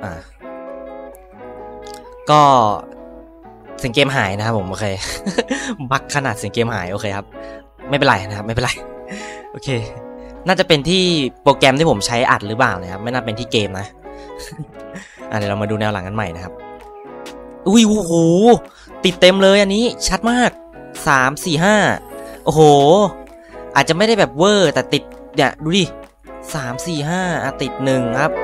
อ่าก็เสียงเกมหายนะครับผมโอเค บั๊กขนาดเสียงเกมหายโอเคครับไม่เป็นไรนะครับไม่เป็นไรโอเคน่าจะเป็นที่โปรแกรมที่ผมใช้อัดหรือเปล่านะครับไม่น่าเป็นที่เกมนะ เดี๋ยวเรามาดูแนวหลังกันใหม่นะครับอุ้ยโอ้โหติดเต็มเลยอันนี้ชัดมาก3 4 5โอ้โหอาจจะไม่ได้แบบเวอร์แต่ติดเนี่ยดูดิ3 4 5ติด1ครับ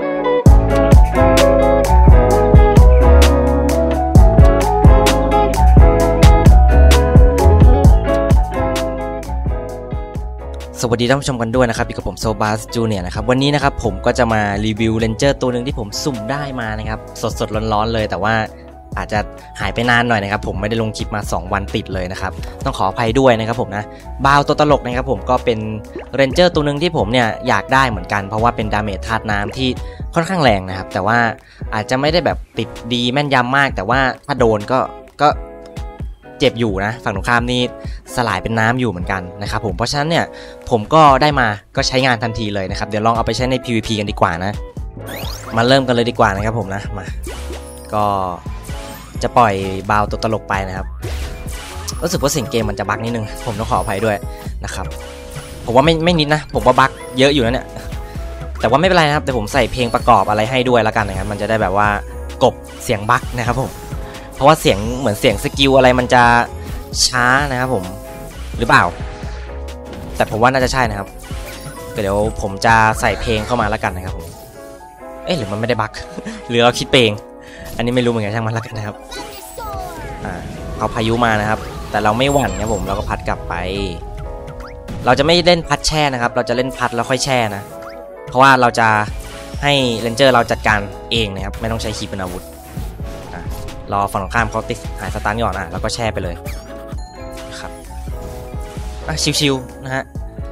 สวัสดีท่านผู้ชมกันด้วยนะครับอยู่กับผมโซบาสจูเนียร์นะครับวันนี้นะครับผมก็จะมารีวิวเรนเจอร์ตัวหนึ่งที่ผมสุ่มได้มานะครับสดๆร้อนๆเลยแต่ว่าอาจจะหายไปนานหน่อยนะครับผมไม่ได้ลงคลิปมา2วันติดเลยนะครับต้องขออภัยด้วยนะครับผมนะบาวตัวตลกนะครับผมก็เป็นเรนเจอร์ตัวหนึ่งที่ผมเนี่ยอยากได้เหมือนกันเพราะว่าเป็นดาเมจธาตุน้ำที่ค่อนข้างแรงนะครับแต่ว่าอาจจะไม่ได้แบบติดดีแม่นยำมากแต่ว่าถ้าโดนก็เจ็บอยู่นะฝั่งตรงข้ามนี่สลายเป็นน้ำอยู่เหมือนกันนะครับผมเพราะฉะนั้นเนี่ยผมก็ได้มาก็ใช้งานทันทีเลยนะครับเดี๋ยวลองเอาไปใช้ใน PVP กันดีกว่านะมาเริ่มกันเลยดีกว่านะครับผมนะมาก็จะปล่อยบาวตัวตลกไปนะครับรู้สึกว่าเสียงเกมมันจะบั๊กนิดนึงผมต้องขออภัยด้วยนะครับผมว่าไม่นิดนะผมว่าบั๊กเยอะอยู่นะเนี่ยแต่ว่าไม่เป็นไรนะครับแต่ผมใส่เพลงประกอบอะไรให้ด้วยแล้วกันนะครับมันจะได้แบบว่ากลบเสียงบั๊กนะครับผมเพราะว่าเสียงเหมือนเสียงสกิลอะไรมันจะช้านะครับผมหรือเปล่าแต่ผมว่าน่าจะใช่นะครับเดี๋ยวผมจะใส่เพลงเข้ามาแล้วกันนะครับผมหรือมันไม่ได้บั๊ก หรือเราคิดเองอันนี้ไม่รู้เหมือนกันช่างมันแล้วกันนะครับเขาพายุมานะครับแต่เราไม่หวั่นครับผมเราก็พัดกลับไปเราจะไม่เล่นพัดแช่นะครับเราจะเล่นพัดแล้วค่อยแช่นะเพราะว่าเราจะให้เรนเจอร์เราจัดการเองนะครับไม่ต้องใช้คีย์เป็นอาวุธรอฝั่งข้ามเขาติดหายสตาร์ทก่อนแล้วก็แช่ไปเลยครับชิวๆนะฮะ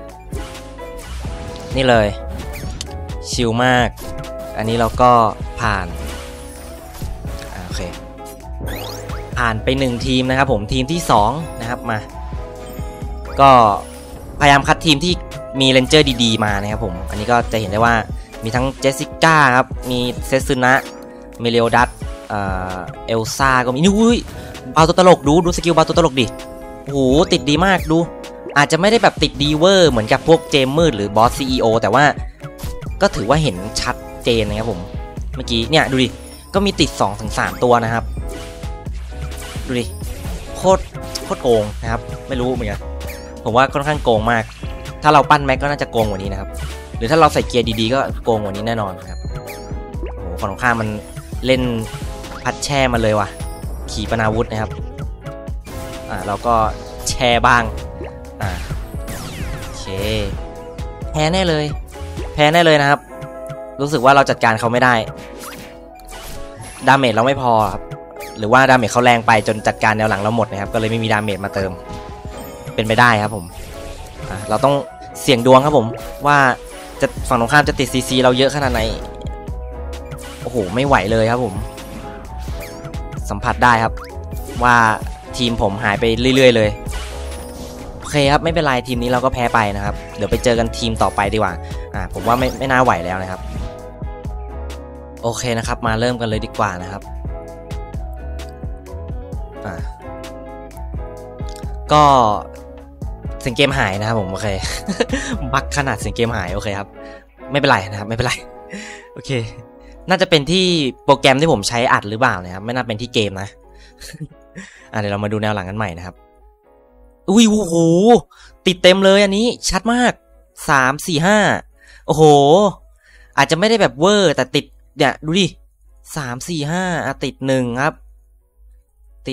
นี่เลยชิลมากอันนี้เราก็ผ่านโอเคผ่านไป1ทีมนะครับผมทีมที่2นะครับมาก็พยายามคัดทีมที่มีเรนเจอร์ดีๆมานะครับผมอันนี้ก็จะเห็นได้ว่ามีทั้งเจสสิก้าครับมีเซซึนะเมเลโอดัสเอลซ่าก็มีนี่อุ้ยบาวตัวตลกดูสกิลบาวตัวตลกดิโอ้โหติดดีมากดูอาจจะไม่ได้แบบติดดีเวอร์เหมือนกับพวกเจมมืดหรือบอส CEO แต่ว่าก็ถือว่าเห็นชัดเจนนะครับผมเมื่อกี้เนี่ยดูดิก็มีติด 2-3 ตัวนะครับดูดิโคตรโกงนะครับไม่รู้เหมือนกันผมว่าค่อนข้างโกงมากถ้าเราปั้นแม็กก็น่าจะโกงกว่านี้นะครับหรือถ้าเราใส่เกียร์ดีๆก็โกงกว่านี้แน่นอนครับโอ้โหฝั่งตรงข้ามมันเล่นพัดแช่มาเลยว่ะขี่ปนาวุธนะครับเราก็แช่บ้างโอเคแพ้แน่เลยนะครับรู้สึกว่าเราจัดการเขาไม่ได้ดาเมจเราไม่พอครับหรือว่าดาเมจเขาแรงไปจนจัดการแนวหลังเราหมดนะครับก็เลยไม่มีดาเมจมาเติมเป็นไปได้ครับผมเราต้องเสี่ยงดวงครับผมว่าจะฝั่งตรงข้ามจะติดซีเราเยอะขนาดไหนโอ้โหไม่ไหวเลยครับผมสัมผัสได้ครับว่าทีมผมหายไปเรื่อยๆเลยโอเคครับไม่เป็นไรทีมนี้เราก็แพ้ไปนะครับเดี๋ยวไปเจอกันทีมต่อไปดีกว่าผมว่าไม่น่าไหวแล้วนะครับโอเคนะครับมาเริ่มกันเลยดีกว่านะครับก็เสียงเกมหายนะครับผมโอเค บั๊กขนาดเสียงเกมหายโอเคครับไม่เป็นไรนะครับไม่เป็นไรโอเคน่าจะเป็นที่โปรแกรมที่ผมใช้อัดหรือเปล่านะครับไม่น่าเป็นที่เกมนะ เดี๋ยวเรามาดูแนวหลังกันใหม่นะครับอุ้ยโอ้โหติดเต็มเลยอันนี้ชัดมาก3 4 5โอ้โหอาจจะไม่ได้แบบเวอร์แต่ติดเนี่ยดูดิ3 4 5ติด1ครับติด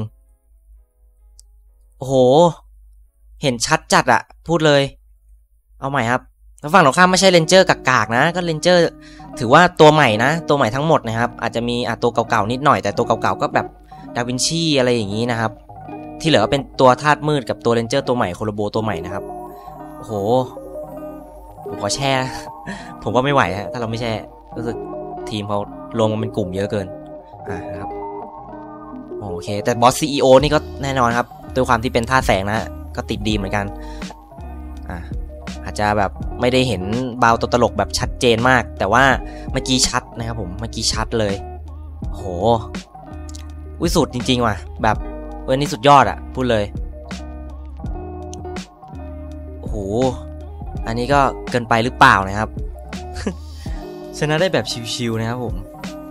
1โอ้โหเห็นชัดจัดอะพูดเลยเอาใหม่ครับแล้วฝั่งตรงข้ามไม่ใช่เรนเจอร์กากๆนะก็เรนเจอร์ถือว่าตัวใหม่นะตัวใหม่ทั้งหมดนะครับอาจจะมีตัวเก่าๆนิดหน่อยแต่ตัวเก่าๆก็แบบดาวินชีอะไรอย่างนี้นะครับที่เหลือก็เป็นตัวธาตุมืดกับตัวเรนเจอร์ตัวใหม่โคโลโบตัวใหม่นะครับโอ้โหผมขอแช่ ผมว่าไม่ไหวฮะถ้าเราไม่แช่รู้สึกทีมเขาลงมาเป็นกลุ่มเยอะเกินนะครับโอเคแต่บอส CEO นี่ก็แน่นอนครับด้วยความที่เป็นธาตุแสงนะก็ติดดีเหมือนกันอาจจะแบบไม่ได้เห็นบาวตัวตลกแบบชัดเจนมากแต่ว่าเมื่อกี้ชัดนะครับผมเมื่อกี้ชัดเลยโหวิสุดจริงๆว่ะแบบวันนี้สุดยอดอ่ะพูดเลยโอ้โหอันนี้ก็เกินไปหรือเปล่านะครับ ชนะได้แบบชิวๆนะครับผม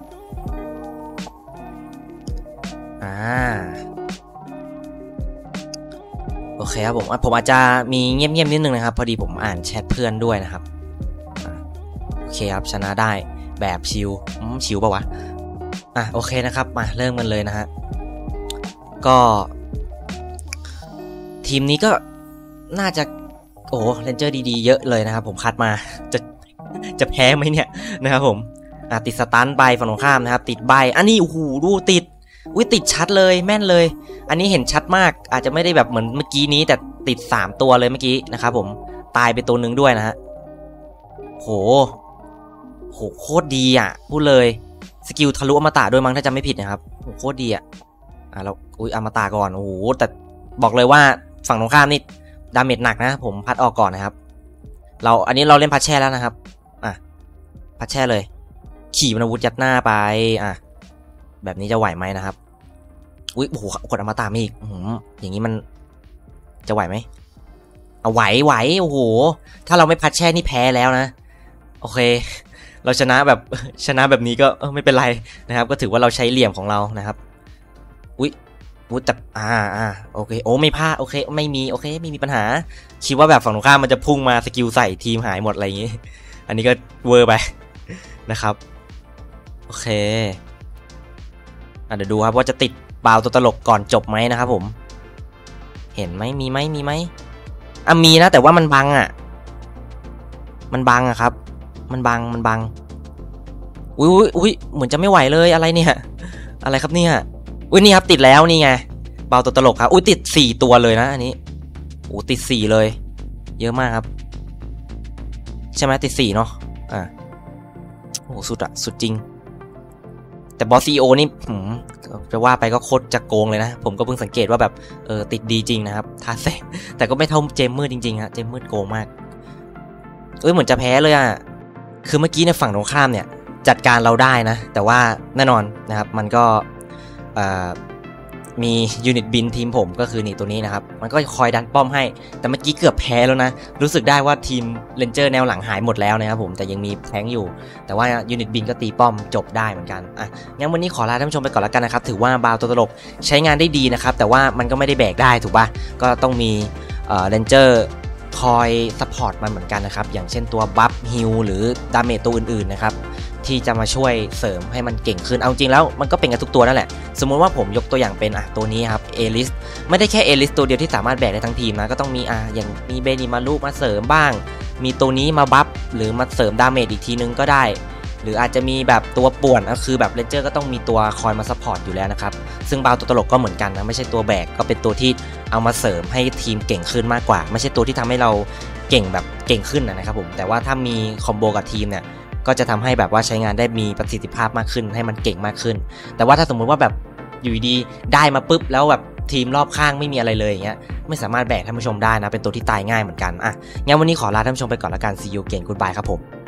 โอเคครับผมอาจจะมีเงียบๆนิดนึงนะครับพอดีผมอ่านแชทเพื่อนด้วยนะครับโอเคครับชนะได้แบบชิวป่าวะโอเคนะครับมาเริ่มกันเลยนะฮะก็ทีมนี้ก็น่าจะโอ้เรนเจอร์ดีๆเยอะเลยนะครับผมคัดมาจะแพ้ไหมเนี่ยนะครับผมติดสตันไปฝั่งตรงข้ามนะครับติดใบอันนี้โอ้โหดูติดชัดเลยแม่นเลยอันนี้เห็นชัดมากอาจจะไม่ได้แบบเหมือนเมื่อกี้นี้แต่ติด3ตัวเลยเมื่อกี้นะครับผมตายไปตัวหนึ่งด้วยนะฮะโหโคตรดีอ่ะพูดเลยสกิลทะลุอมตะด้วยมั้งถ้าจำไม่ผิดนะครับโคตรดีอ่ะเราอมตะก่อนโอ้โหแต่บอกเลยว่าฝั่งตรงข้ามนี่ดาเมจหนักนะผมพัดออกก่อนนะครับอันนี้เราเล่นพัดแช่แล้วนะครับพัดแช่เลยขี่มนาวุธยัดหน้าไปแบบนี้จะไหวไหมนะครับโอ้โหกดอมตะไม่อีกอย่างนี้มันจะไหวไหมไหวโอ้โหถ้าเราไม่พัดแช่นี่แพ้แล้วนะโอเคเราชนะแบบนี้ก็ไม่เป็นไรนะครับก็ถือว่าเราใช้เหลี่ยมของเรานะครับแต่โอเคโอ้ไม่พลาดโอเคไม่มีปัญหาคิดว่าแบบฝั่งตรงข้ามมันจะพุ่งมาสกิลใส่ทีมหายหมดอะไรอย่างงี้อันนี้ก็เวอร์ไปนะครับโอเคเดี๋ยวดูครับว่าจะติดบาวตัวตลกก่อนจบไหมนะครับผมเห็นไหมมีไหมมีนะแต่ว่ามันบังครับมันบังอุ้ยเหมือนจะไม่ไหวเลยอะไรเนี่ยอะไรครับเนี่ยนี่ครับติดแล้วนี่ไงบาวตัวตลกครับติด4ตัวเลยนะอันนี้ติด4เลยเยอะมากครับใช่ไหมติด4เนาะสุดจริงแต่บอสซีโอนี่จะว่าไปก็โคตรจะโกงเลยนะผมก็เพิ่งสังเกตว่าแบบติดดีจริงนะครับท่าแสงแต่ก็ไม่เท่าเจมมืดจริงๆฮะเจมมืดโกงมากเหมือนจะแพ้เลยคือเมื่อกี้ในฝั่งตรงข้ามเนี่ยจัดการเราได้นะแต่ว่าแน่นอนนะครับมันก็มียูนิตบินทีมผมก็คือนี่ตัวนี้นะครับมันก็คอยดันป้อมให้แต่เมื่อกี้เกือบแพ้แล้วนะรู้สึกได้ว่าทีมเรนเจอร์แนวหลังหายหมดแล้วนะครับผมแต่ยังมีแทงอยู่แต่ว่ายูนิตบินก็ตีป้อมจบได้เหมือนกันงั้นวันนี้ขอลาท่านผู้ชมไปก่อนแล้วกันนะครับถือว่าบาวตัวตลกใช้งานได้ดีนะครับแต่ว่ามันก็ไม่ได้แบกได้ถูกป่ะก็ต้องมีเรนเจอร์คอยซัพพอร์ตมันเหมือนกันนะครับอย่างเช่นตัวบัฟฮิลหรือดาเมจตัวอื่นๆนะครับที่จะมาช่วยเสริมให้มันเก่งขึ้นเอาจริงแล้วมันก็เป็นกันทุกตัวนั่นแหละสมมุติว่าผมยกตัวอย่างเป็นตัวนี้ครับเอลิสไม่ได้แค่เอลิสตัวเดียวที่สามารถแบกได้ทั้งทีมนะก็ต้องมีอย่างมีเบนิมารุมาเสริมบ้างมีตัวนี้มาบัฟหรือมาเสริมดาเมจอีกทีนึงก็ได้หรืออาจจะมีแบบตัวป่วนก็คือแบบเรนเจอร์ก็ต้องมีตัวคอยมาซัพพอร์ตอยู่แล้วนะครับซึ่งบาวตัวตลกก็เหมือนกันนะไม่ใช่ตัวแบกก็เป็นตัวที่เอามาเสริมให้ทีมเก่งขึ้นมากกว่าไม่ใช่ตัวที่ทำให้เราเก่งแบบเก่งขึ้นนะครับผมแต่ว่าถ้ามีคอมโบกับทีมเนี่ยก็จะทำให้แบบว่าใช้งานได้มีประสิทธิภาพมากขึ้นให้มันเก่งมากขึ้นแต่ว่าถ้าสมมุติว่าแบบอยู่ดีได้มาปุ๊บแล้วแบบทีมรอบข้างไม่มีอะไรเลยอย่างเงี้ยไม่สามารถแบกท่านผู้ชมได้นะเป็นตัวที่ตายง่ายเหมือนกันงั้นวันนี้ขอลาท่านผู้ชมไปก่อนละกัน See you again goodbye ครับผม